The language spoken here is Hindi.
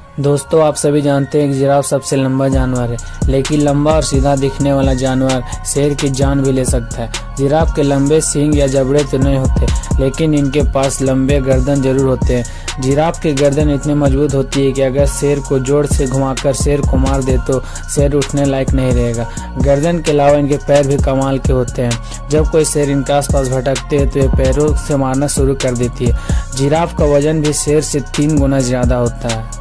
दोस्तों, आप सभी जानते हैं कि जिराफ सबसे लंबा जानवर है, लेकिन लंबा और सीधा दिखने वाला जानवर शेर की जान भी ले सकता है। जिराफ के लंबे सींग या जबड़े तो नहीं होते, लेकिन इनके पास लंबे गर्दन जरूर होते हैं। जिराफ की गर्दन इतनी मजबूत होती है कि अगर शेर को जोर से घुमाकर शेर को मार दे तो शेर उठने लायक नहीं रहेगा। गर्दन के अलावा इनके पैर भी कमाल के होते हैं। जब कोई शेर इनके आसपास भटकते हैं तो ये पैरों से मारना शुरू कर देती है। जिराफ का वजन भी शेर से 3 गुना ज्यादा होता है।